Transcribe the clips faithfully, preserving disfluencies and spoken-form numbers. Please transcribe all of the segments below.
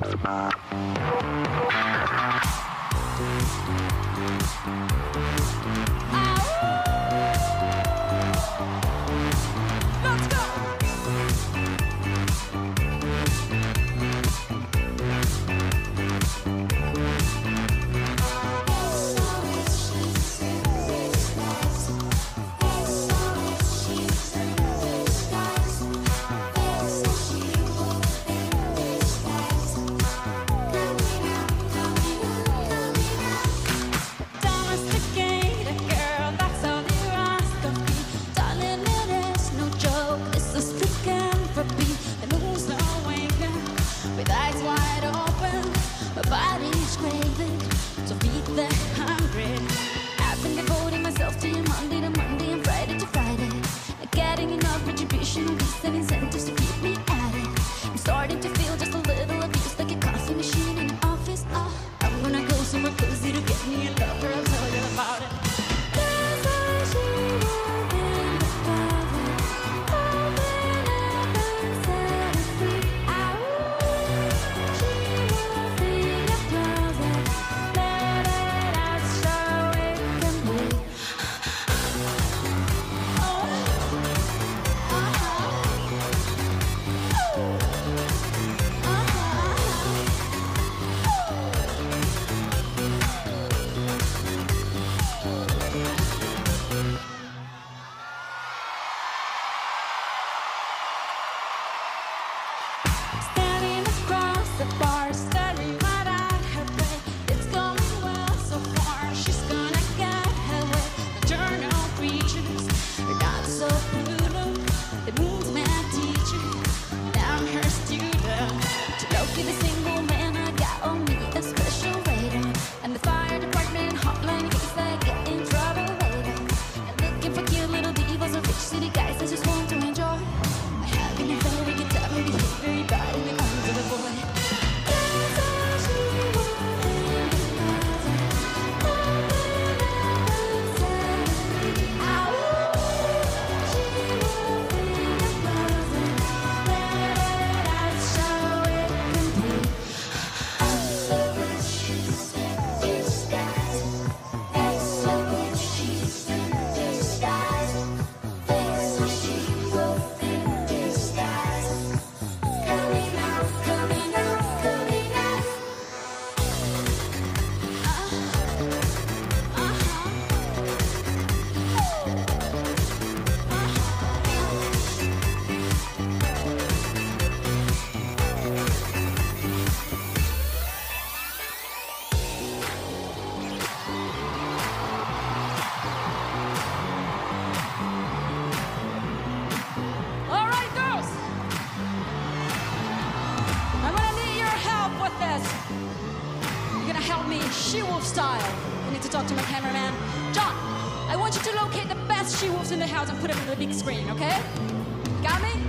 She-Wolf style. I need to talk to my cameraman. John, I want you to locate the best She-Wolves in the house and put them on the big screen, okay? Got me?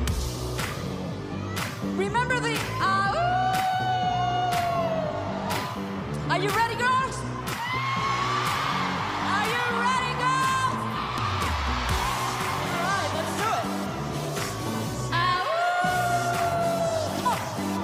Remember the ah uh, Are you ready, girls? Are you ready, girls? All right, let's do it. Ah uh, oh.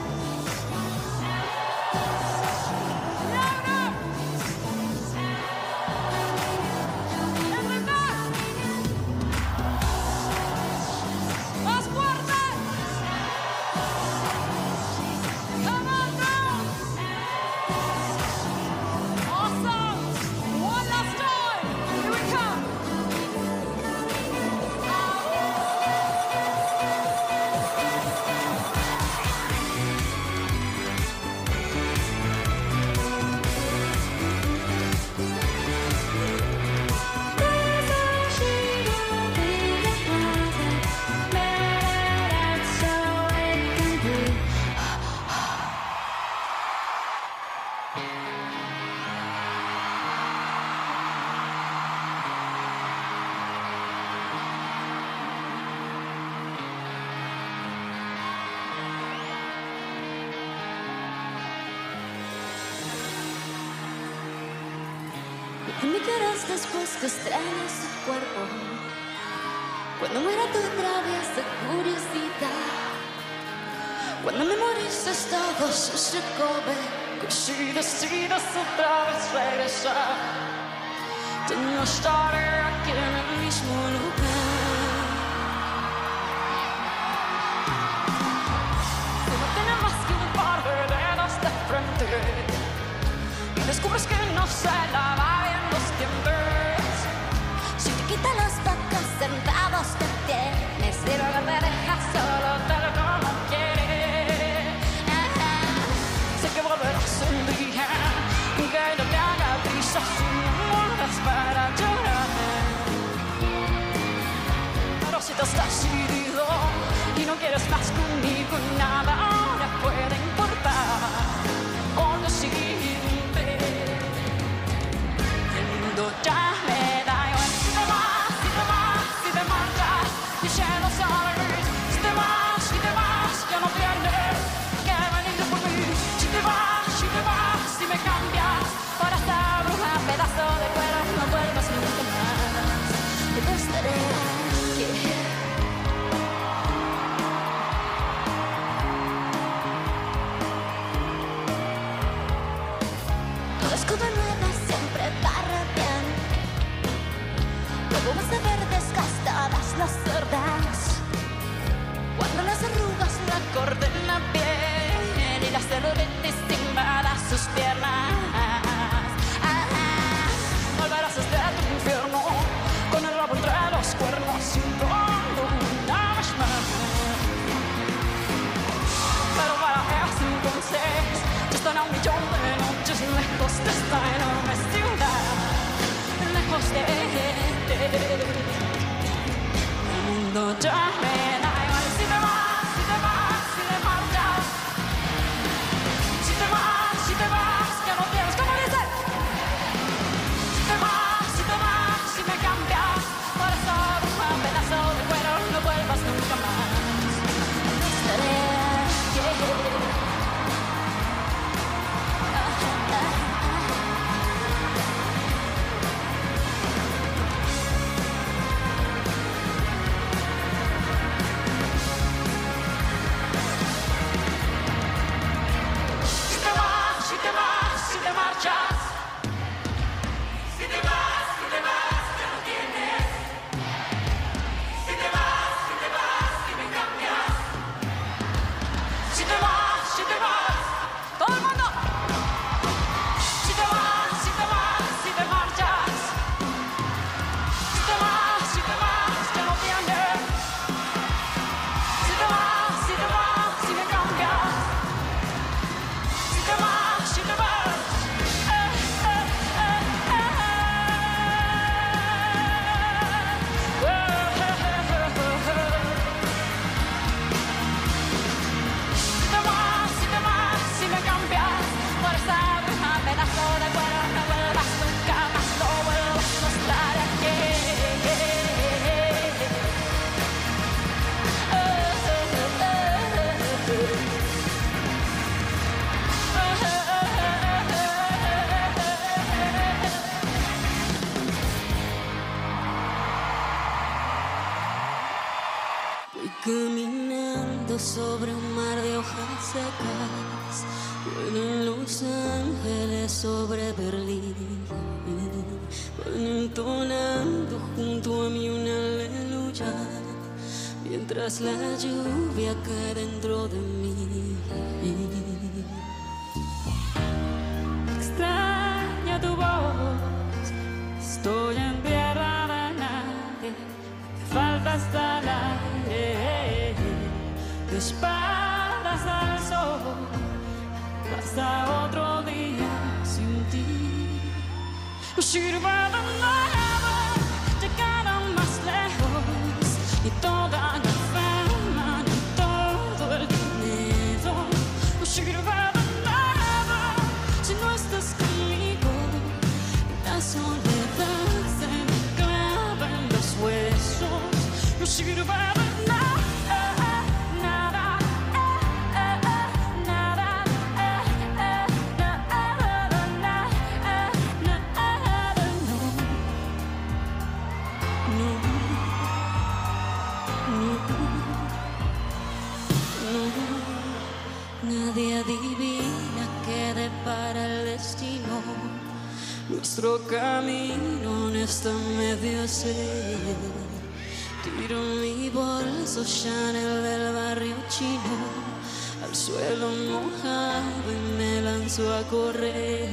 Me quieres después que extrañas tu cuerpo, cuando muera tu traviesa curiosidad, cuando me mueres veces todo se come. Que si decides otra vez regresar, yo no estaré aquí en el mismo lugar. Si no tienes más que un par de dedos de frente y descubres que no se lava bien los dientes, Si te quitan los pocos centavos que tienes y luego te dejas solo tal como quieres. Sé que volverás un día que no te haga prisa si no mueres para llorar. Pero si te has decidido y no quieres más conmigo, nada ahora puede importar. Por lo siguiente, el mundo ya me da igual. Si te vas, si te vas, si te marchas, mi cielo sabe gris. Si te vas, si te vas, ya no tienes que venir por mí. Si te vas, si te vas, si me cambias para esta bruja, pedazo de cuero, no vuelvas nunca más. y no estaré aquí. Todo es como nueva, siempre barra bien. Luego vas a ver desgastadas las cerdas Cuando las arrugas recorten la piel y la celulitis invada sus piernas, ah, volverás desde tu infierno con el rabo entre los cuernos sin dolor una vez más. Pero para ese entonces ya están a un millón de noches lejos de esta enorme ciudad, lejos de ti. El mundo ya me da igual. Si te vas, si te vas, si te marchas, si te vas, si te vas, que no tienes como dice. Si te vas, si te vas, si me cambias por eso un pedazo de cuero, no vuelvas nunca más. no estaré aquí. Si te vas, si te vas, si te marchas, si te vas, si te vas, que no tienes. Si te vas, si te vas, si me cambias. Si te vas, si te vas, todo el mundo. Si te vas, si te vas, si te marchas. Si te vas, si te vas, que no tienes. Si te vas, si te vas, si me cambias. Si te vas, si te vas, eh, eh, eh, eh, eh. Eh, eh, eh, eh, eh. Si te vas, si te vas, si me cambias por esa bruja, pedazo de cuero, no vuelvas nunca más, no vuelvas a estar aquí. Eh, eh, eh, eh, eh. Voy caminando sobre un mar de hojas secas. Vuelan los ángeles sobre Berlín. Van entonando junto a mí una aleluya, mientras la lluvia cae dentro de mí. Extraño tu voz, estoy en tierra de nadie, me falta hasta el aire, de espaldas al sol, hasta otro día sin ti. No sirve de nada llegar a más lejos y toda la fama ni todo el dinero. No sirve de nada si no estás conmigo. La soledad se me clava en los huesos. No sirve de nada. comedia divina que depara el destino. Nuestro camino en esta medio ser. Tiro mi bolso Chanel del barrio chino al suelo mojado y me lanzo a correr.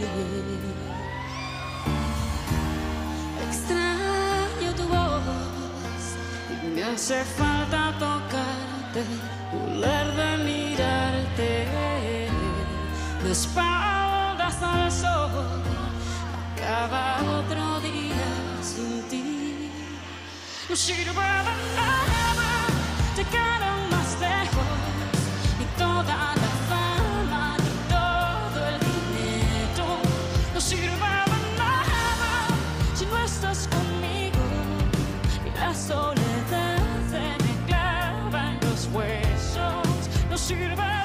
Extraño tu voz y me hace falta tocarte, volar de mirarte. De espaldas al sol, acaba otro día sin ti. No sirve de nada llegar más lejos, ni toda la fama, ni todo el dinero. No sirve de nada si no estás conmigo, y la soledad se me clava en los huesos. No sirve de nada.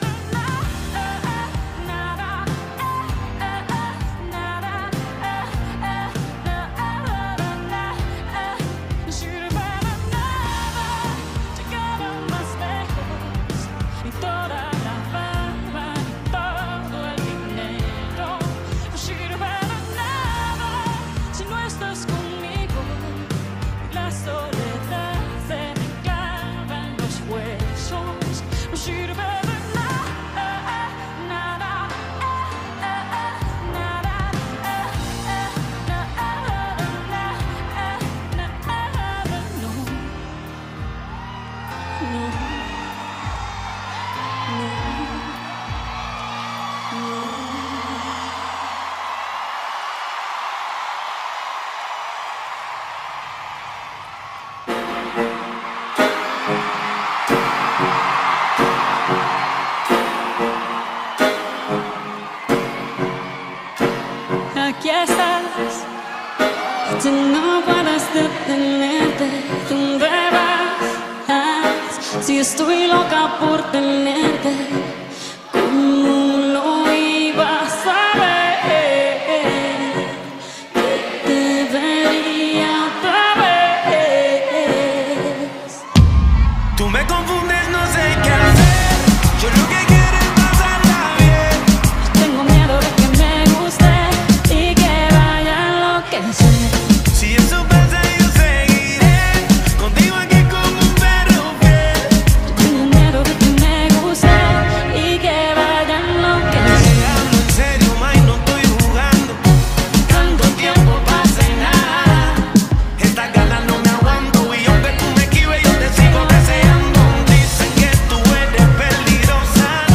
Aquí estás, tú no puedes detenerte. ¿Dónde vas? Si estoy loca por tenerte, ¿cómo lo ibas a ver? Que te vería otra vez. Tú me confundes, no sé qué hacer. Yo lo que quiero es pasarla bien. Tengo miedo de que me guste y que vaya a enloquecer. Si eso pasa yo seguiré contigo aquí como un perro fiel. Tengo miedo de que me guste y que vaya a enloquecer. Te hablo en serio, ma, y no estoy jugando. Tanto tiempo pasa y nada. Estas ganas no me aguanto, y aunque tú me esquives yo te sigo deseando. Dicen que tú eres peligrosa.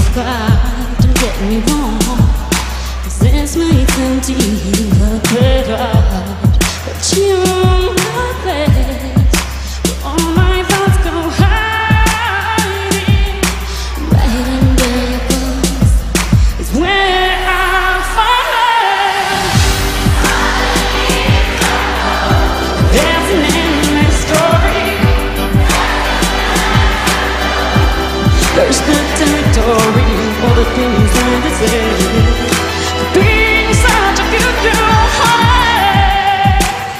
fight, don't get me wrong, 'cause this may seem to you a great ride, but you're my place where all my thoughts go hiding. Right under your clothes is where I find love. There's an endless story. There's no territory for the things I deserve. Being such a good girl, honey.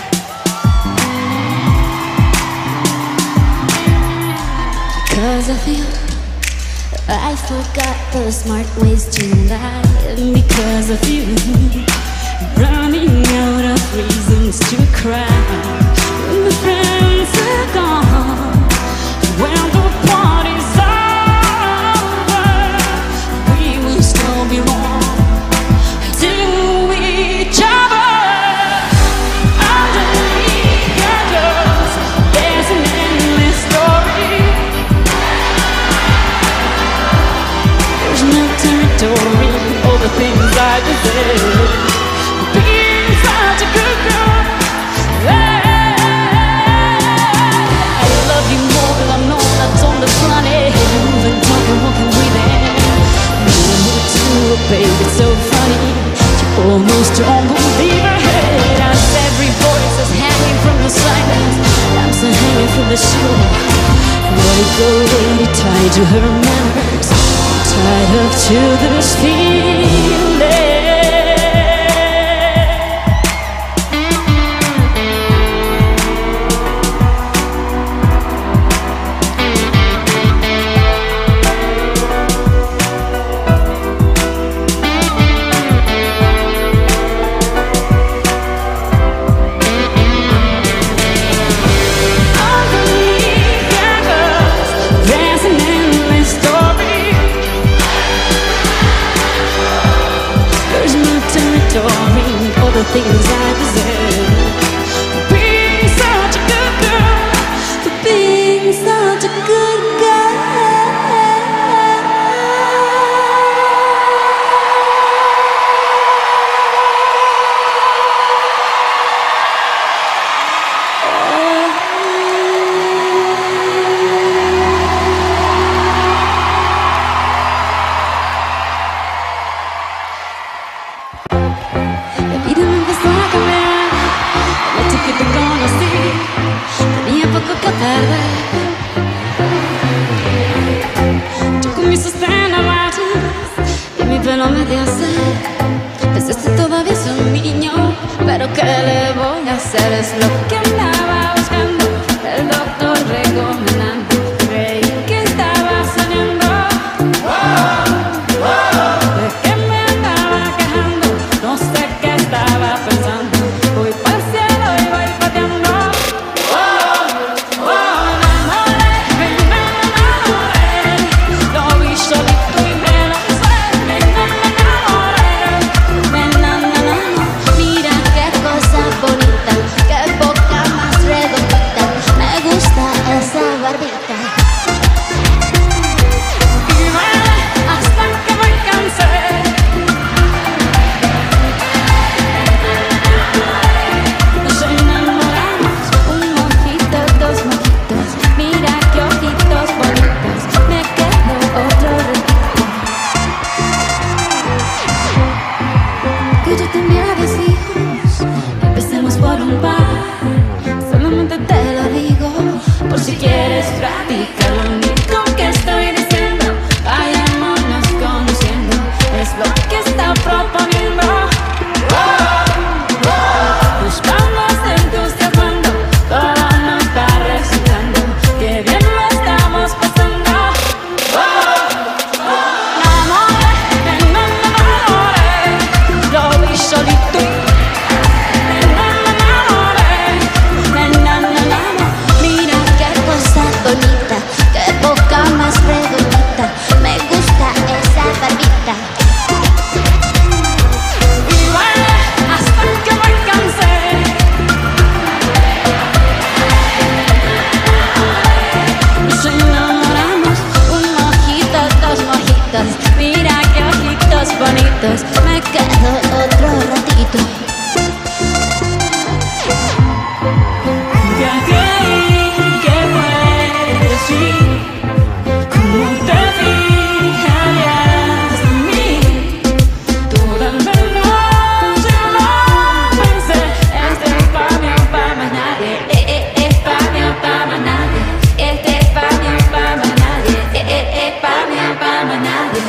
Because of you, I forgot the smart ways to lie. And because of you, running out of reasons to cry. When the friends are gone, when the party's over, we will still be warm to each other. Underneath your clothes, there's an endless story. There's no territory for the things I deserve. Being such a good girl, I love you more than I know that's on the planet. Moving, talking, walking, breathing. Moving to a baby, it's so funny. You almost don't believe her head. As every voice is hanging from the silence, lamps are hanging from the shore. What if the lady tied to her manners, tied up to this feeling? All the things I deserve. Being such a good girl, for being such a good girl. Yo con mi sostén a y mi pelo medio sé. Pensaste todavía es un niño, pero ¿qué le voy a hacer? Es lo que andaba buscando, el doctor recomendando. Creí que estaba soñando, de que me andaba quejando, no sé qué estaba pensando. Voy para el cielo y voy pateando. Mira qué cosa bonita, qué boca más real. minutos, me quedo otro ratito. Ya creí que fue así, como te fijarías en mí. Toda la noche lo pensé, este es pa' mí o pa' más nadie. Eh, eh, es pa' mí o pa' más nadie. Este es pa' mí o pa' más nadie. Eh, eh, es pa' mí o pa' más nadie.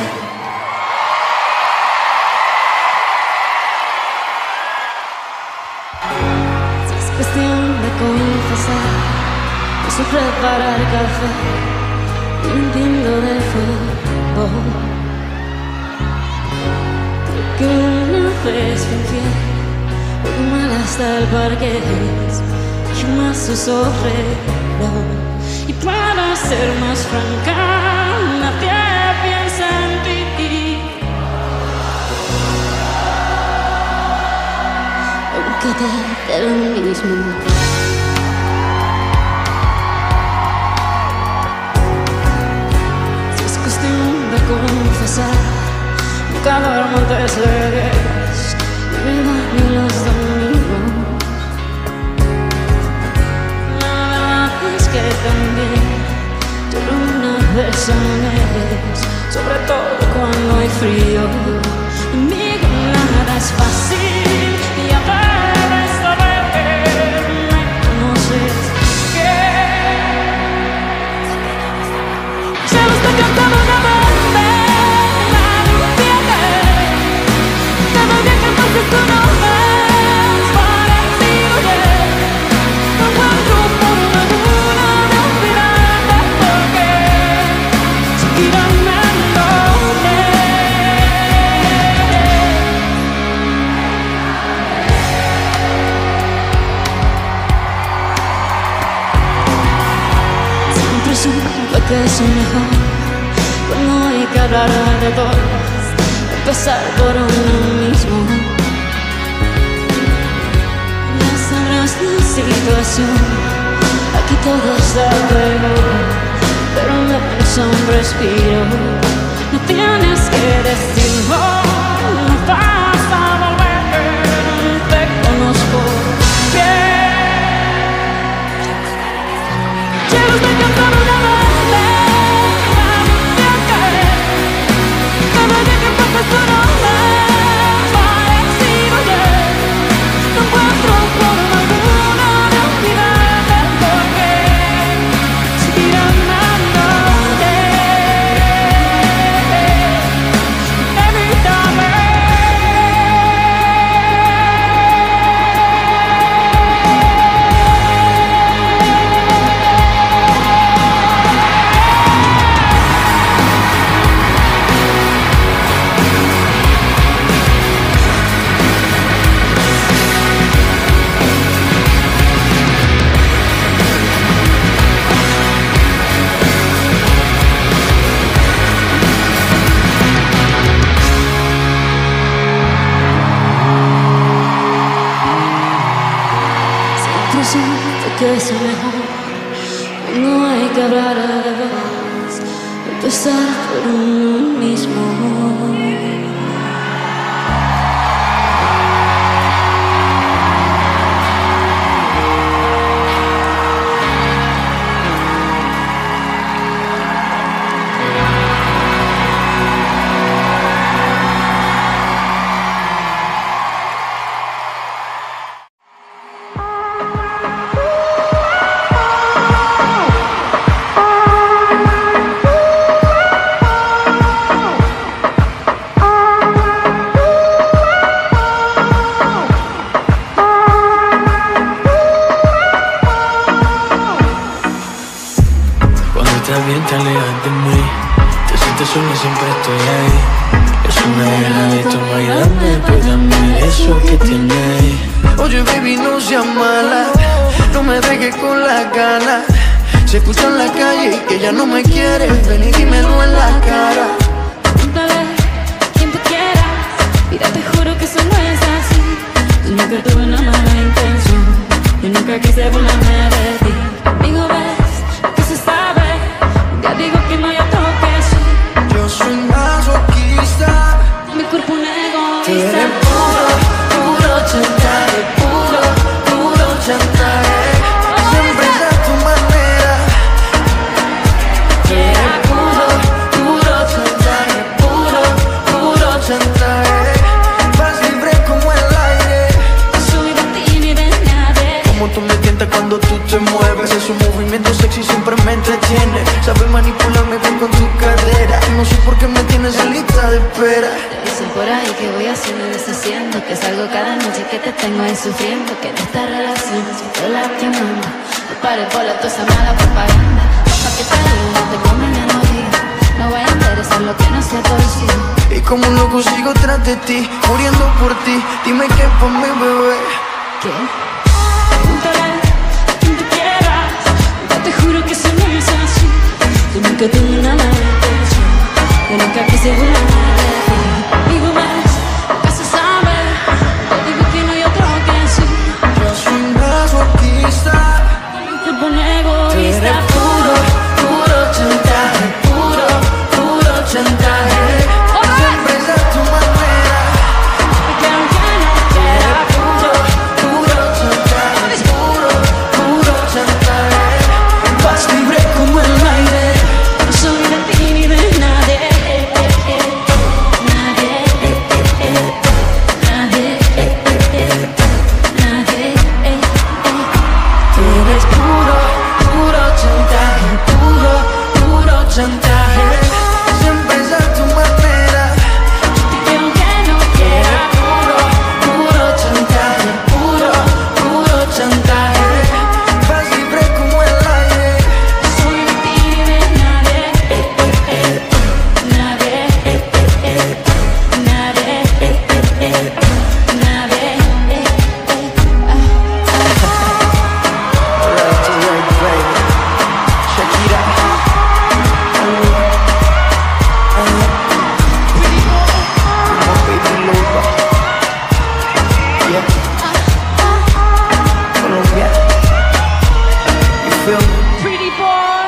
Cuestión de confesar, no sé preparar café, no entiendo de fútbol. Creo que una vez fui infiel, luego mal hasta el parqués, y más usó reloj. Y para ser más franca, nadie piensa en ti. Que te dé lo mismo. Si es cuestión de confesar, nunca duermo antes de diez, ni me baño los domingos. La verdad es que también lloro una vez al mes, sobre todo cuando hay frío. Conmigo nada es fácil y a cantando una banda, nadie entiende. Cada día que pases tú no ves parecido ayer. No encuentro forma alguna de olvidarte porque seguir amándote. Siempre supe que es mejor cuando hay que hablar de todos, empezar por uno mismo. Ya sabrás la situación, aquí todo está peor, pero menos un respiro. No tienes que decirlo, no vas a volver, te conozco bien. Quiero estar cantando una vez. Tú no ves parecido ayer. No encuentro forma alguna de olvidarte porque seguir amándote. Evítame. Que es mejor, no hay que hablar a la vez, empezar por uno mismo. Te alejas de mí, te sientes sola, siempre estoy ahí. Es una guerra de toma y dame, pues dame eso que tienes. Oye baby, no seas mala, no me dejes con la gana. Se escucha en la calle que ya no me quieres, ven y dímelo en la cara. Dale, quien tú quieras, mira te juro que eso no es así. Yo nunca tuve una mala intención, yo nunca quise burlarme de ti. Amigo, ves que se sabe, ya digo que no hay otro que sí. Yo soy masoquista, mi cuerpo negro. Ese su movimiento sexy siempre me entretiene. Sabe manipularme bien con tu cadera. No sé por qué me tienes en lista de espera. Dicen por ahí que voy haciendo y deshaciendo, que salgo cada noche, que te tengo ahí sufriendo, que en esta relación soy te lastimando. No pares por la tosa mala propaganda. Pa' que te digo, no te conviene, no digas. No voy a interesar lo que no sea torcido. Y como un loco sigo tras de ti, muriendo por ti. Dime qué por mi bebé. ¿Qué? Pregúntale a quien tú quieras. Yo te juro que eso no es así. Yo nunca tuve nada de intención. Yo nunca quise burlar nada de ti. Digo más, acaso sabes. Te digo que no hay otro que sí. Yo soy un masoquista. Con un cuerpo egoísta. Tú eres puro, puro chantaje. Puro, puro chantaje. Siempre es a tu manera. Porque aunque no quiera, Puro, puro chantaje. Puro, puro chantaje. vas libre como el aire. No soy de ti ni de nadie. Nadie. Nadie. Nadie. Tú eres puro, puro chantaje. Puro, puro chantaje. Siempre es a tu manera. Que aunque no quiera, Puro, puro chantaje. Puro, puro chantaje. Vas libre como el aire. no soy de ti ni de nadie. Nadie. Nadie. Nadie. Alright, alright, baby. Shakira. Come on, baby, loca. Yeah. Colombia. You feel me? Pretty boy.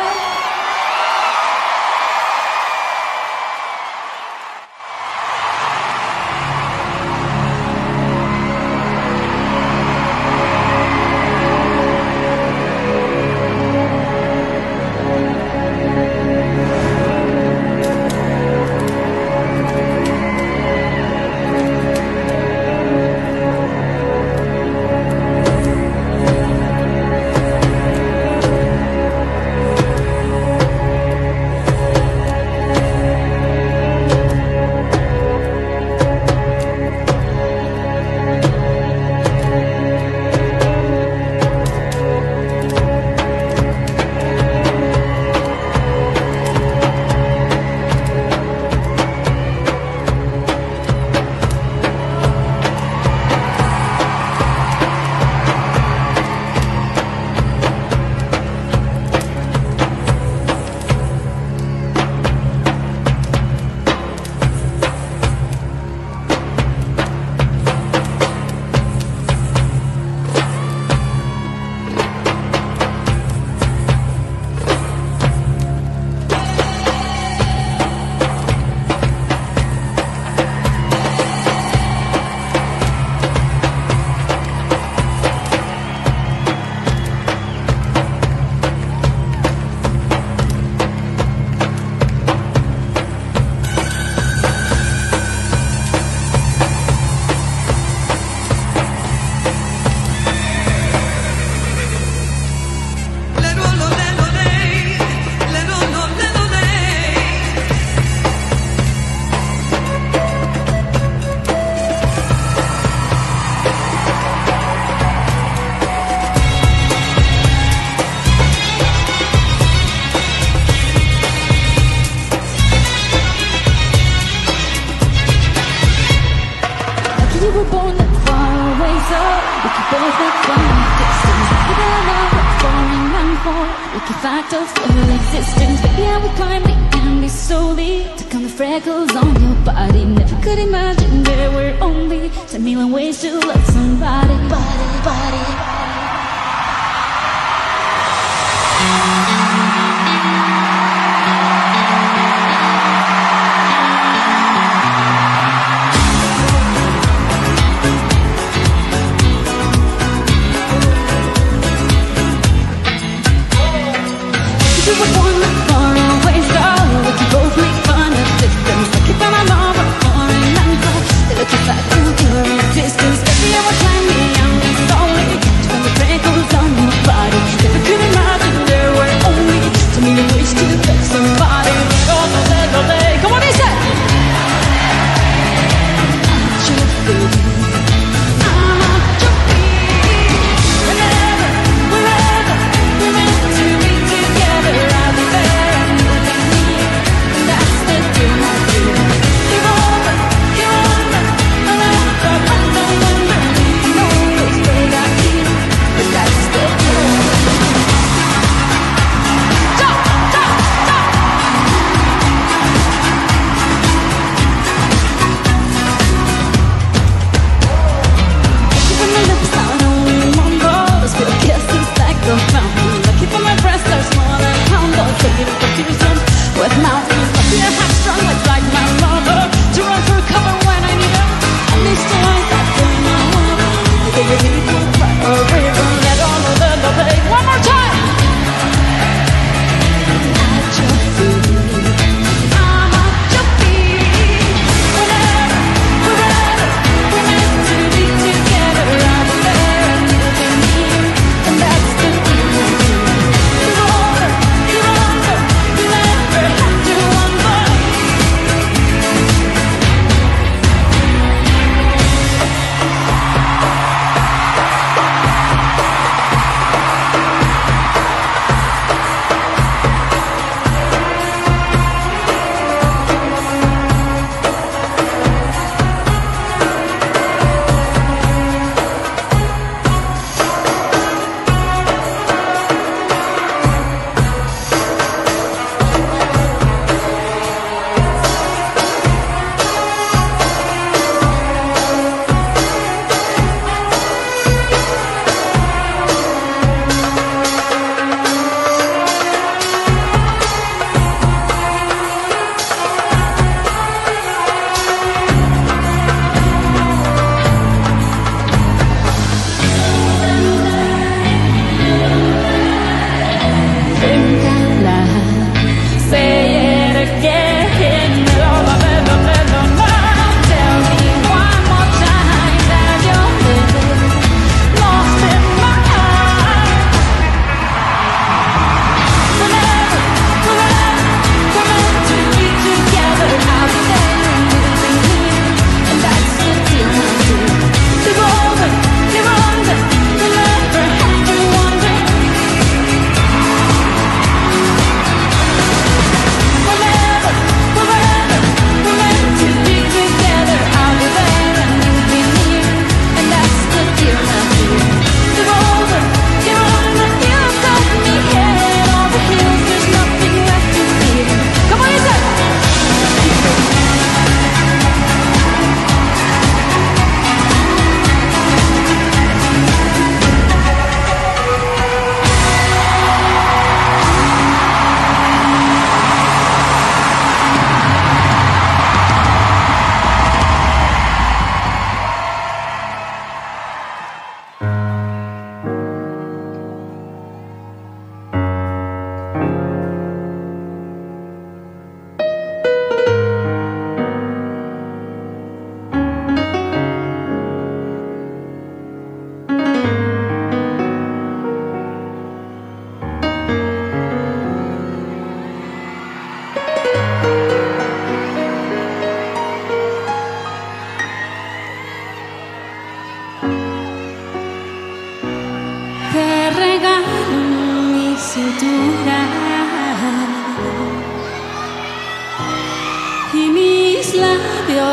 You were born that far away, so we could both have fun. Distance, but I know what's boring and cold. We can fight to full existence, but yeah, we climbed the candy slowly. Took on the freckles on your body. Never could imagine there were only ten million ways to love somebody. Body, body. You were born with far away, so we can both make fun of distance. Like if I'm a lover, foreign and cold. They look at to your existence. Baby, I was trying me, I'm slowly. Took on the freckles on your body. Never could imagine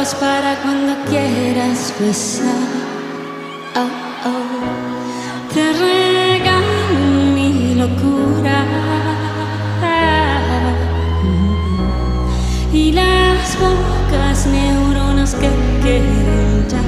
besos para cuando quieras besar. Oh, oh. Te regalo mi locura y las pocas neuronas que queden ya.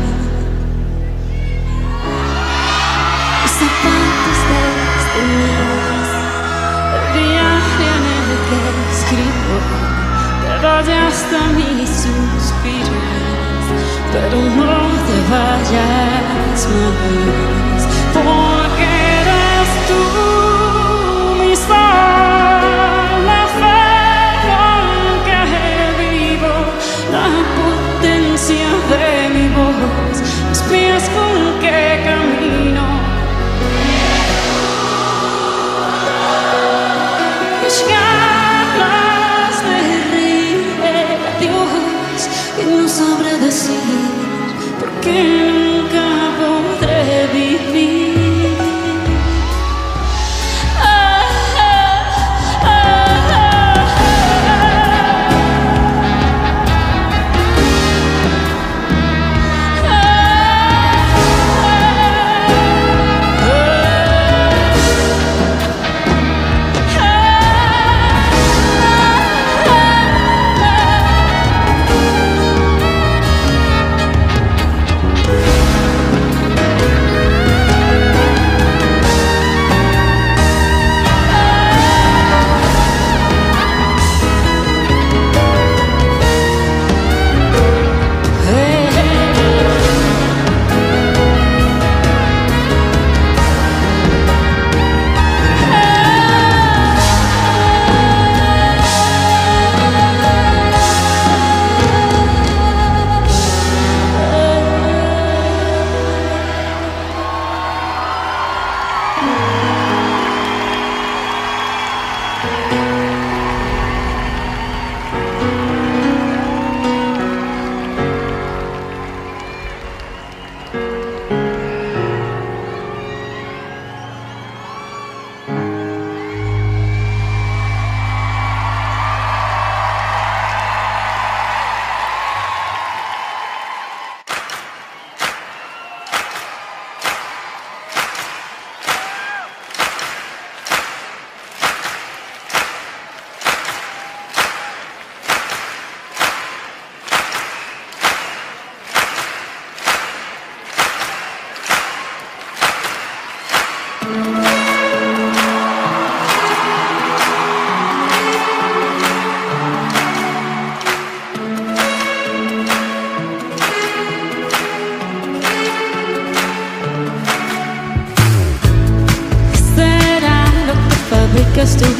Zapatos destinados, el viaje en el que escribo, te doy hasta mis suspiros, pero no te vayas más, porque eres tú mi sol, la fe con que vivo, la potencia de mi voz, los pies con que camino. Ganas de reír a Dios y no sabré decir por qué nunca podré vivir. Ah, ah, ah, fabricas tú,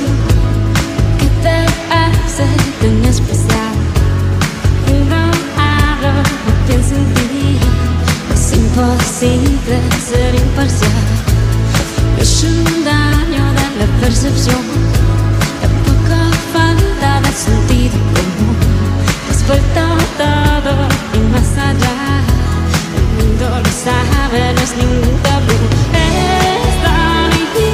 que te hace tan especial. No hablo, no pienso en ti, es imposible ser imparcial. Es un daño de la percepción, tampoco falta de sentido común. Has vuelto todo y más allá, el mundo lo sabe, no es ningún tabú. Es tan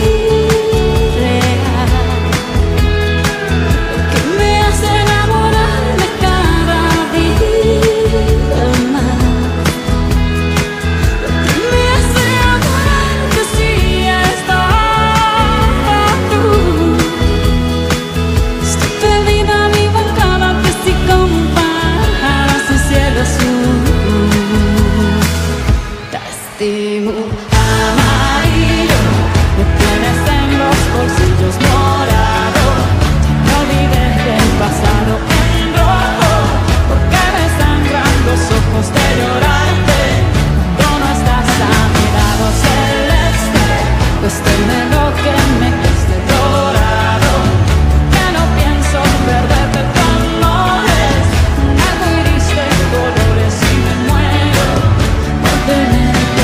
amarillo, lo tienes en los bolsillos morado. No olvides del pasado en rojo, porque me sangran los ojos de llorarte. Tú no estás a mi lado celeste, pues tenme lo que me cueste dorado, que no pienso perderte tu amores. Algo iris de colores y me muero por tenerte.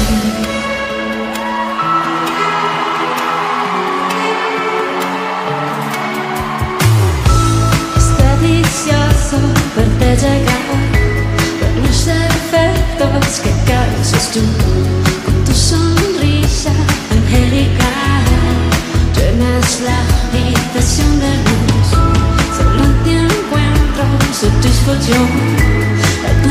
Verte llegar con los efectos que causas tú, con tu sonrisa angelical, llenas la habitación de luz. Solo te encuentro satisfacción.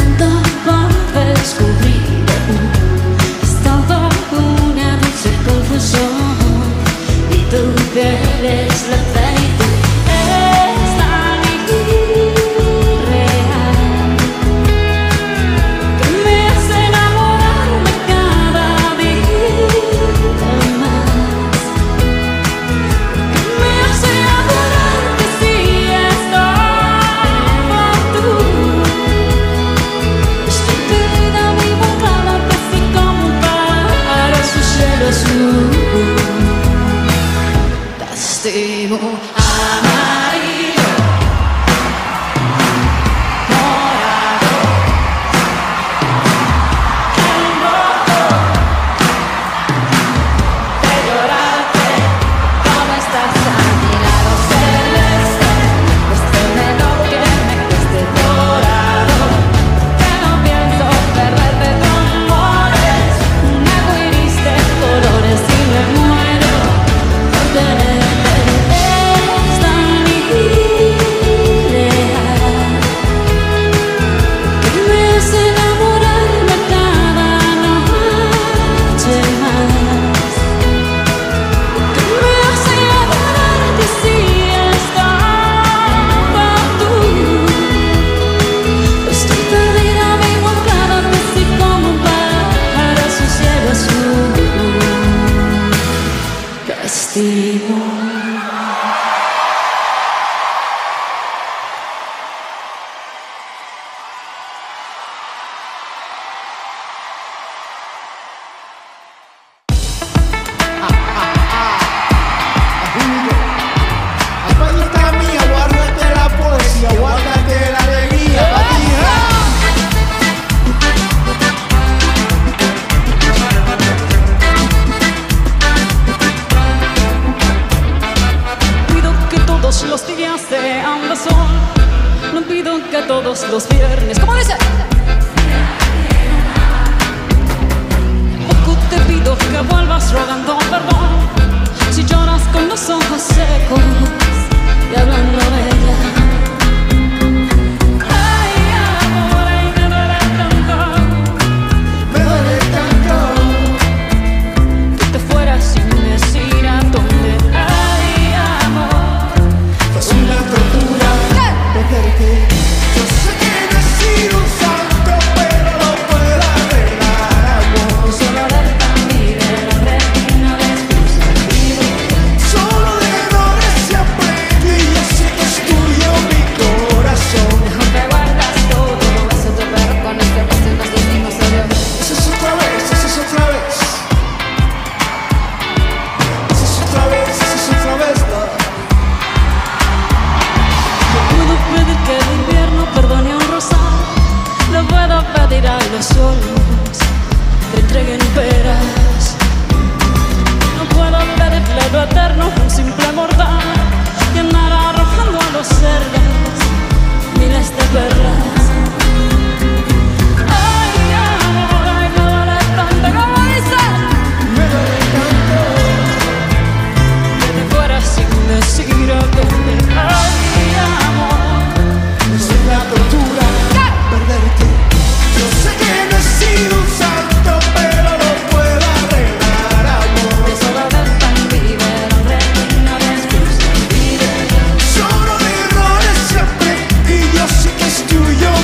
Los viernes, ¿cómo dice? Poco te pido que vuelvas rogando perdón si lloras con los ojos secos y hablando de ella. Ay, amor, ay, me duele tanto, me duele tanto que te fueras sin decir a dónde. Ay, amor, fue una tortura perderte. Yo sé que no he sido un santo, pero lo puedo arreglar, amor. Solo de familia, la reina de tus amigos. Solo de errores se aprende y yo sé que es tuyo mi corazón. Mejor te guardas todo, eso te perro con este beso y nos decimos adiós. Eso es otra vez, eso es otra vez. Eso es otra vez, eso es otra vez, no. No puedo pedir que el invierno perdone un rosal, no puedo pedir a los solos que entreguen peras. No puedo pedirle lo eterno a un simple mortal y andar arrojando a los cerdos miles de perlas. Ay, amor, ay, me duele tanto, como dice, Me duele tanto. que te fueras sin decir a dónde. Ay, amor, Es una tortura perderte. Yo sé que no he sido un santo, pero lo puedo arreglar, amor. de solo de tan vive la reina de tus vidas. Solo de errores siempre y yo sé que es tuyo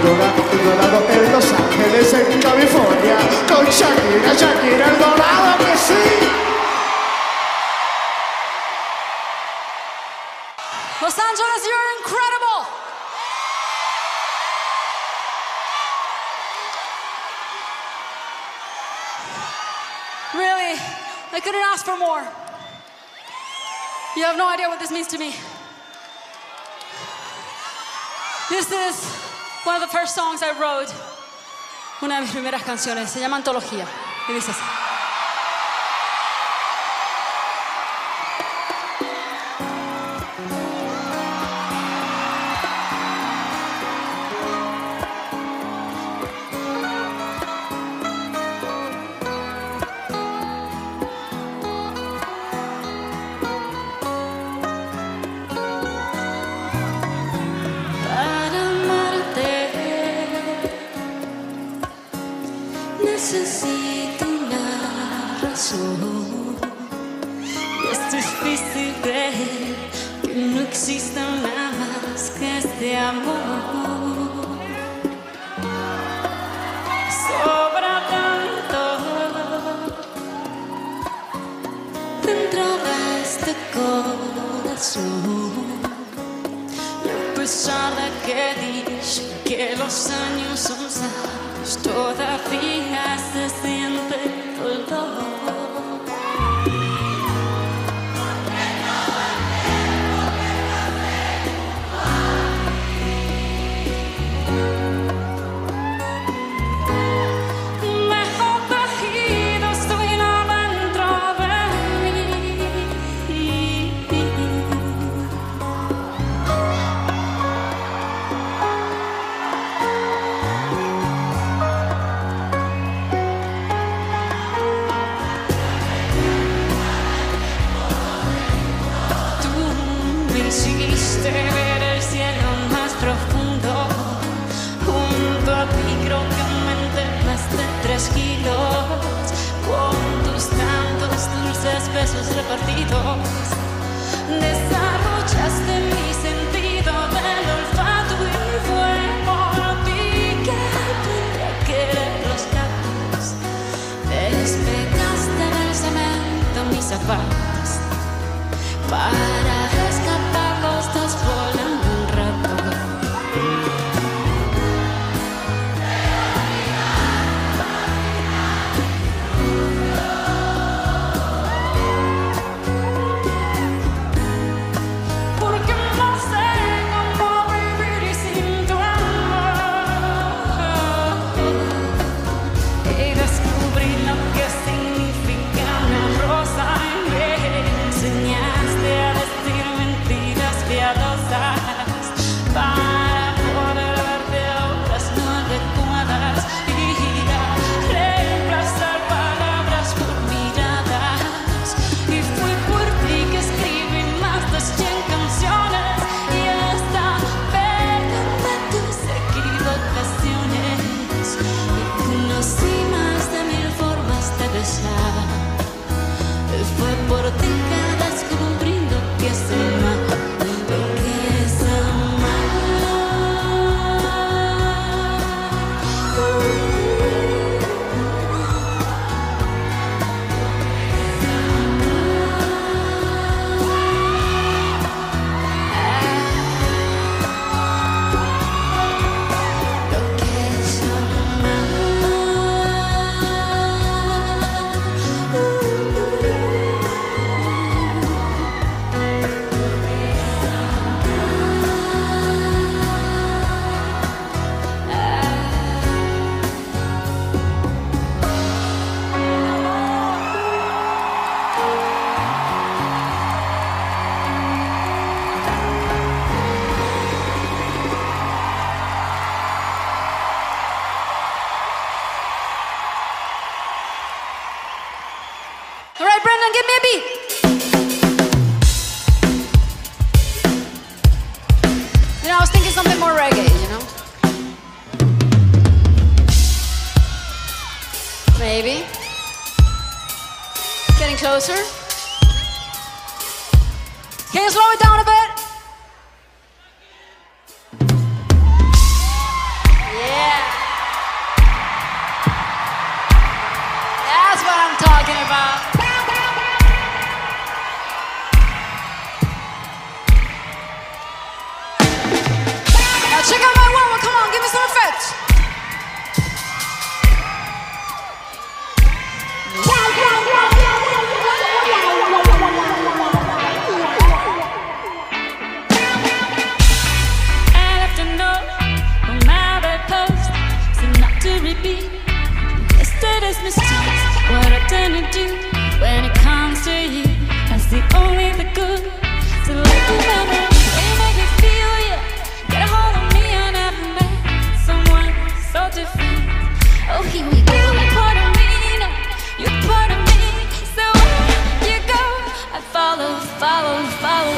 Dorado en Los Ángeles, en California, con Shakira, Shakira, el dorado que sí. Los Angeles, you're incredible. Really, I couldn't ask for more. You have no idea what this means to me. This is one of the first songs I wrote. Una de mis primeras canciones. Se llama Antología. Y dice así. Necesito una razón. Y es difícil creer que no exista nada más que este amor. Sobra tanto dentro de este corazón. Y a pesar de que dice que los años son sabios, todavía se siente dolor. Mejor tejido estoy dentro de mí. Hiciste ver el cielo más profundo. Junto a ti creo que aumenté más de tres kilos. Con tus tantos dulces besos repartidos, desarrollaste mi sentido del olfato. Y fue por ti que aprendí a querer los gatos. Despegaste del cemento mis zapatos para escapar los dos volando un rato. Porque no sé cómo vivir sin tu amor. Y descubrí lo que significa una rosa. Y me enseñaste a decir mentiras piadosas para poder verte a otras no adecuadas y a reemplazar palabras por miradas. Y fue por ti que escribí más de cien canciones y hasta perdoné tus equivocaciones. Y conocí más de mil formas de besar. Y fue por ti que descubrí lo que es amar, lo que es amar. Lo que es All right, Brendan, give me a beat. You know, I was thinking something more reggae, you know? Maybe. Getting closer. Can you slow it down a bit? Yesterday's mistakes, what I tend to do when it comes to you. I see only the good. So let the memory they make me feel you. Get a hold of me, I never met someone so different. Oh, here we go. You're part of me now. You're part of me. So where you go, I follow, follow, follow.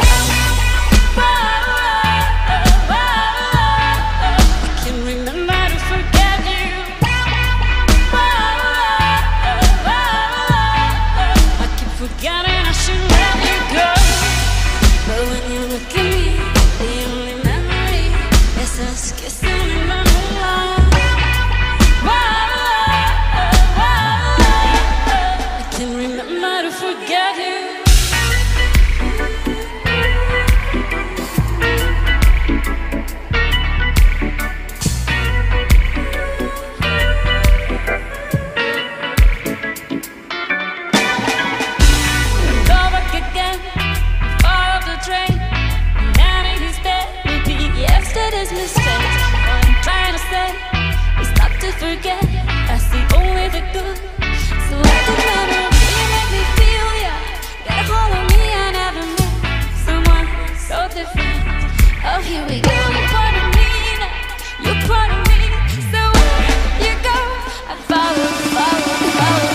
Forget, I see only the good. So let the memory make me feel ya. Get a hold of me, I never met someone so different. Oh, here we go. You're part of me now. You're part of me. So where you go, I follow, follow, follow.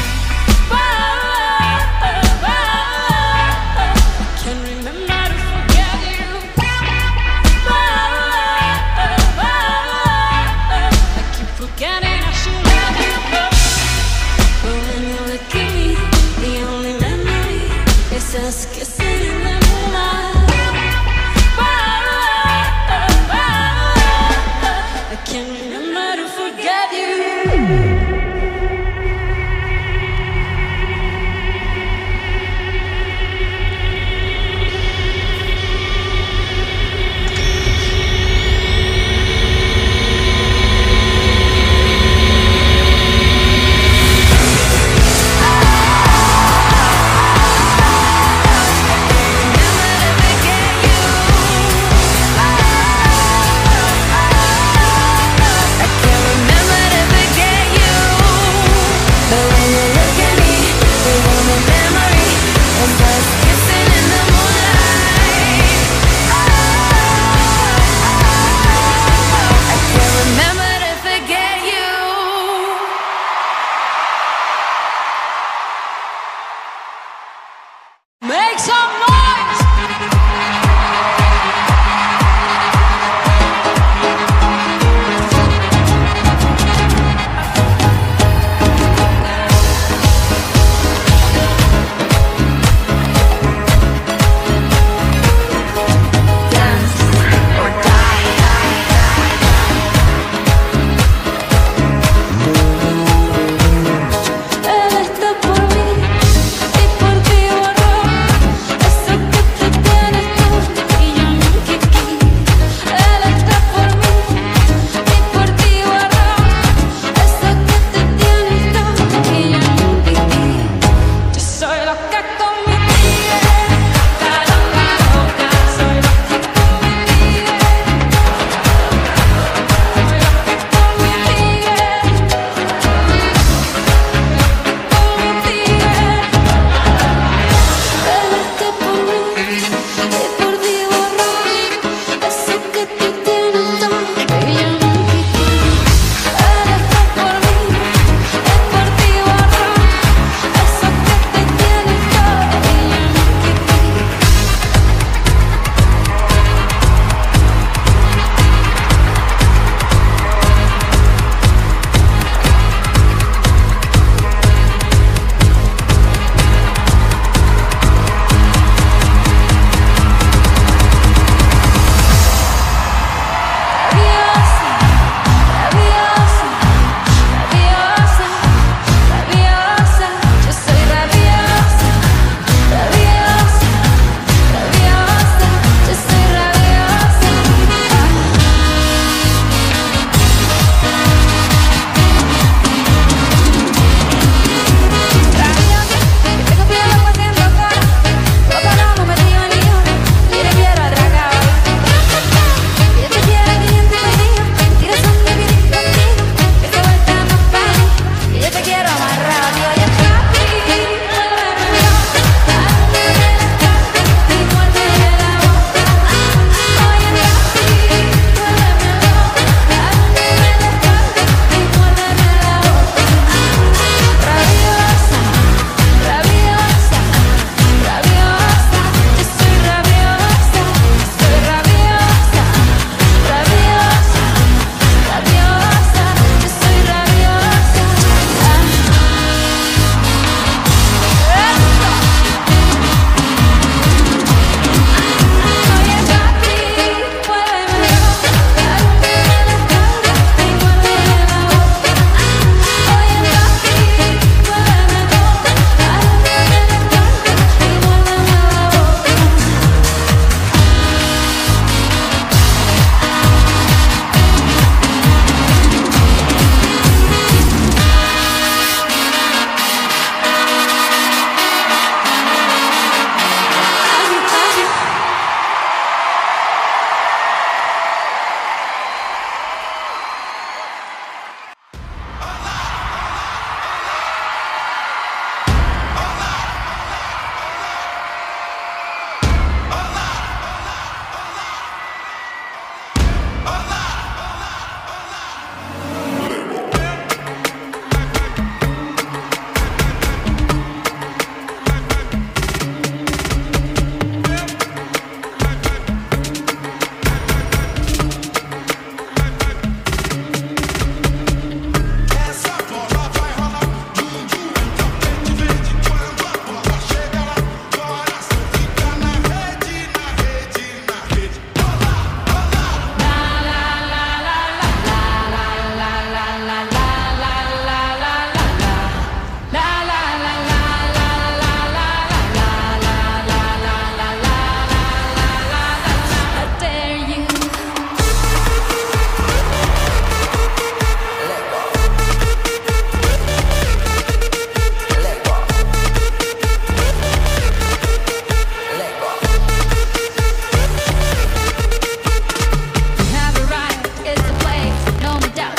Just kissing in the moonlight. I can't remember to forget you. Remember to forget you.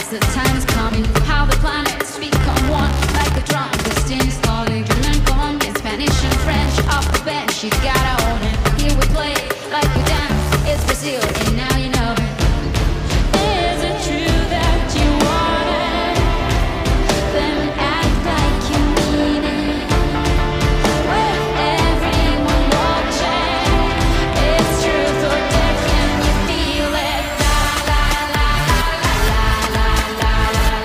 the time is coming. How the planets become one, like a drum. Destiny's calling. German, Colombian, Spanish and French. Off the bench, you gotta own it. Here we play like we dance. It's Brazil, and now you know. Is it true that you want it? Then act like you mean it. With everyone watching, it's truth or dare. Can you feel it? La la la la la la la la.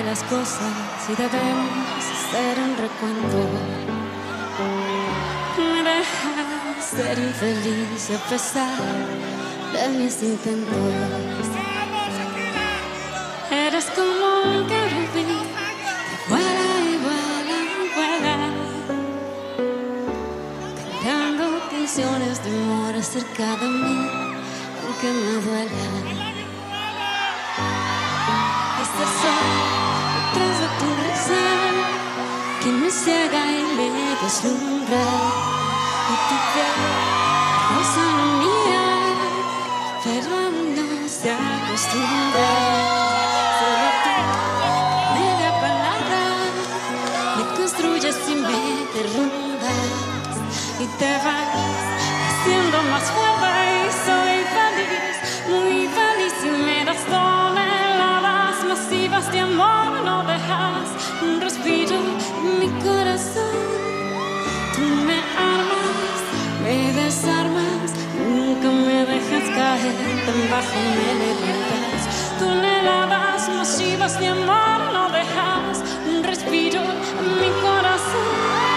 las cosas y debemos hacer un recuento. Me dejas ser infeliz a pesar de mis intentos. Eres como un querubín que vuela y vuela y vuela, cantando canciones de amor acerca de mí, aunque me duela. Es el sol detrás de tu risa que me ciega y me deslumbra, y tu piel rosa la mía, pero no se acostumbra. Solo tú, media palabra, me construyes y me derrumbas, y te vas haciendo más fuerte y soy feliz, muy feliz, y me das toneladas masivas de amor. No dejas un respiro en mi corazón. Tú me armas, me desarmas, nunca me dejas caer, tan bajo me levantas. Toneladas masivas de amor, no dejas un respiro en mi corazón.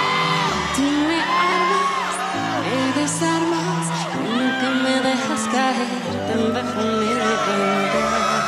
Tú me armas, me desarmas, nunca me dejas caer, tan bajo me levantas.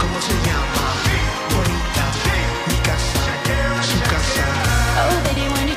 Oh, baby, when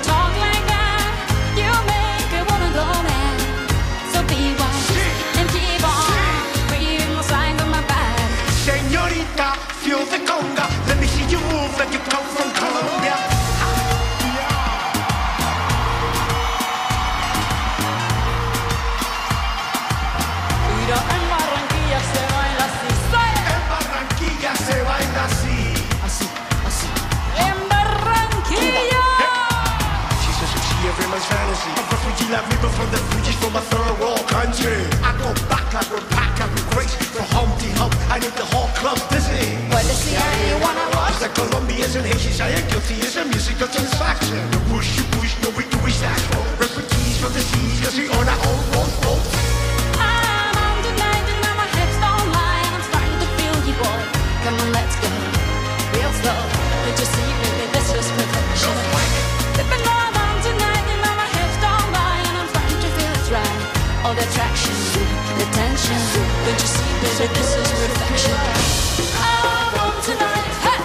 see that river from the Fugees from a third world country. I go back, I go back, I go crazy. From Humpty Hump, I need the whole club dizzy. Puedes ir ahí, wanna watch. The Colombians and Haitians, I am guilty as a musical satisfaction. The whoosh, you push, no we do we saxo. Refugees from the seas, cause we own our own road boats. I'm on tonight and now my hips don't lie. And I'm starting to feel you, boy. Come on, let's go. Real slow. Did you see, baby, this is perfection. Sipping on on tonight and now my hips don't lie. And I'm starting to feel it's right. All the attraction, the tension. Don't you see, baby, this is perfection. I'm on tonight. Hey!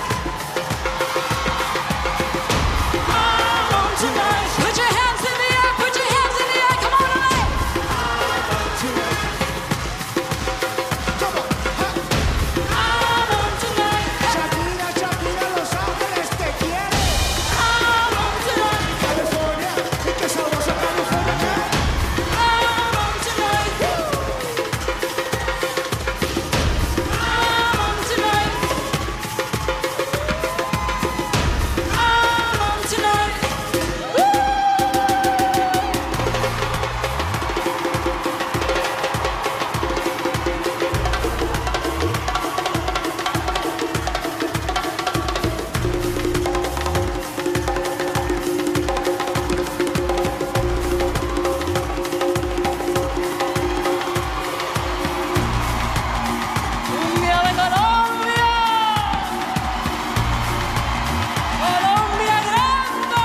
I'm on tonight. Put your hands in the air, put your hands in the air. Come on, away. I'm on tonight. I'm on tonight. Shakira, Shakira, Los Ángeles te quiere. I'm on tonight. California, y que sabrosa California. I'm on tonight. I'm on tonight. I'm on tonight. Cumbia de Colombia. Colombia grande.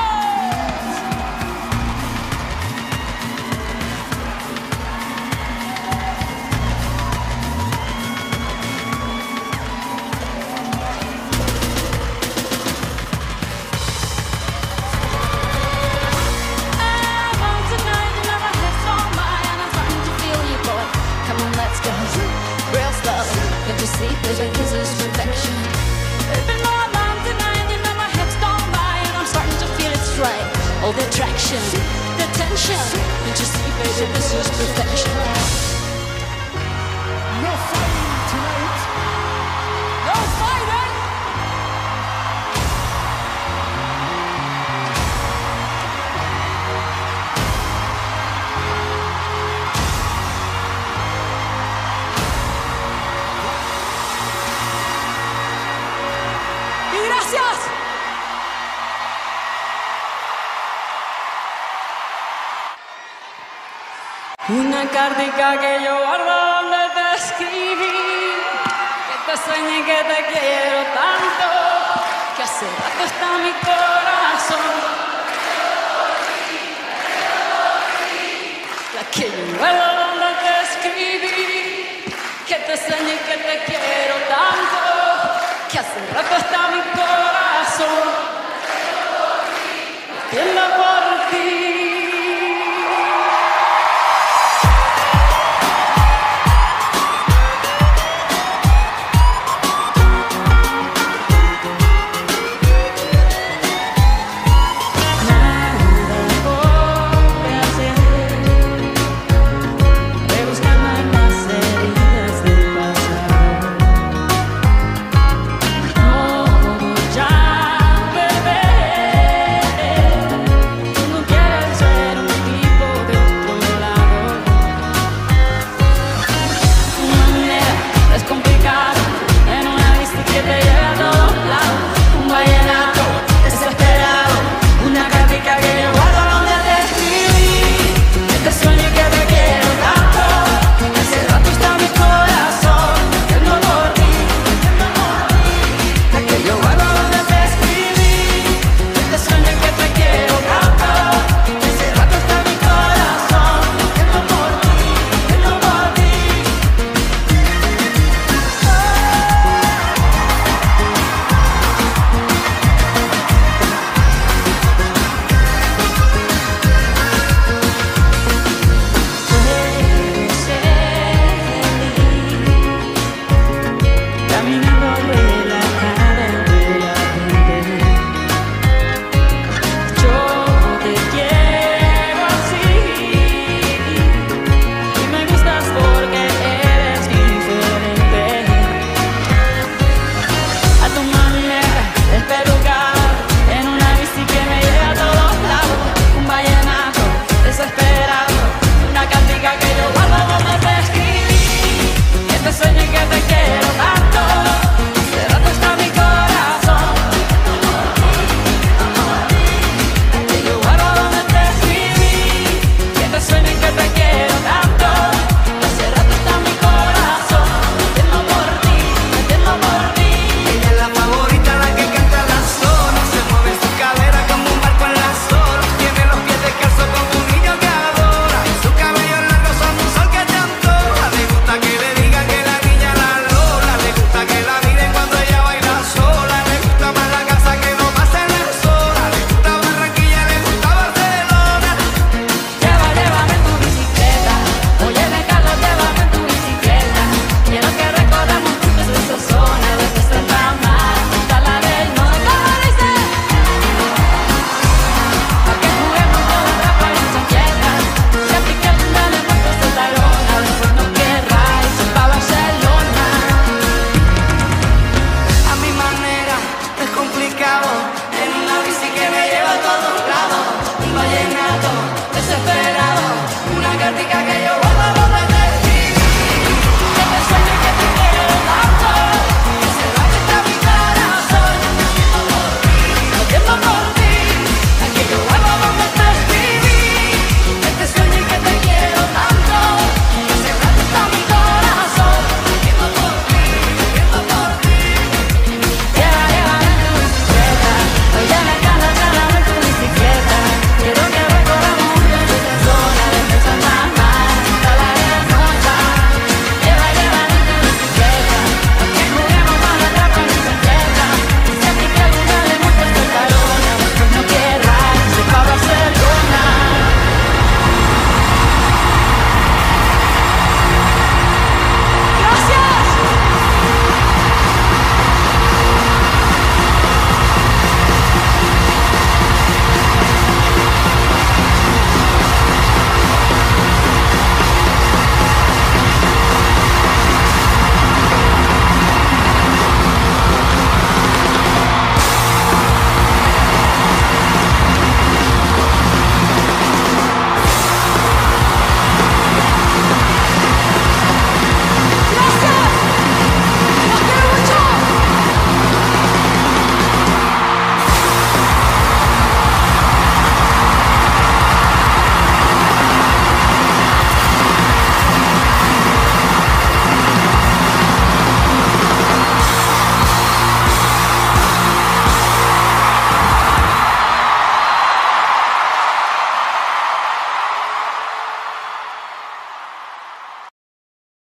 I'm on tonight and now my hips on mine and I'm starting to feel you, boy. Come on, let's go. Real slow. Can't you see, baby, this is perfection. Baby, no, I'm on tonight and now my hips don't lie and I'm starting to feel it's right. All the attraction, the tension. Can't you see, baby, this is perfection. No fighting tonight. No fighting. Y gracias. Una cartica que yo guardo donde te escribí, que te soñé, que te quiero tanto, que hace rato está mi corazón